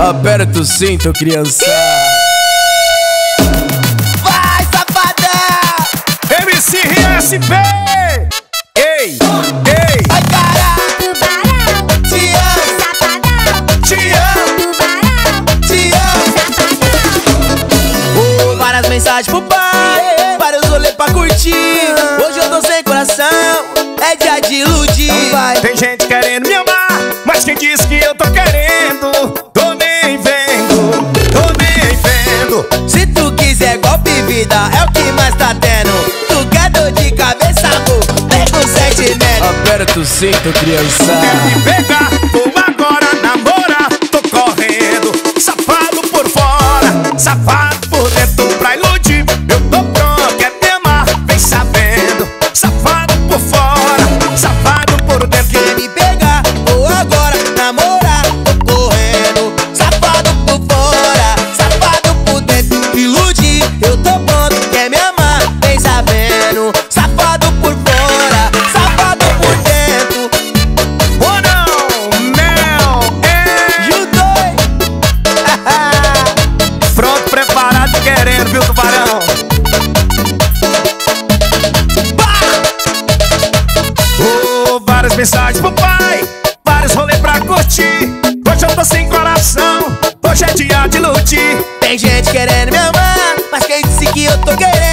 Aperta o cinto, criança. Vai, safadão! MC RSP! Ei, ei! Ai, caralho! Tubarão, Te amo, safadão, Te amo! tubarão, te amo. Oh, várias mensagens pro pai, vários rolê pra curtir. Hoje eu tô sem coração, é dia de iludir. Então vai. Tem gente querendo me amar, mas quem diz que eu tô querendo? Tô nem vendo, tô nem vendo. Se tu quiser golpe vida, é o que mais tá tendo. Tu quer dor de cabeça, amor? Vem com sentimento. Aperta o cinto, criança. Quer me pegar, vou agora namorar. Tô correndo, safado por fora, safado por dentro pra iludir. Eu tô pronto, quer me amar, vem sabendo. Safado por fora, safado por dentro. Quer me pegar, vou agora namorar. Tô correndo, safado por fora, safado por dentro. Iludir, eu tô pronto, quer me amar, vem sabendo. Safado por fora, safado por dentro. Oh não, Mel, Judoi. pronto, preparado, querendo, viu, tubarão? Oh, várias mensagens pro pai, vários rolês pra curtir. Hoje eu tô sem coração, hoje é dia de iludir. Tem gente querendo me amar, mas quem disse que eu tô querendo?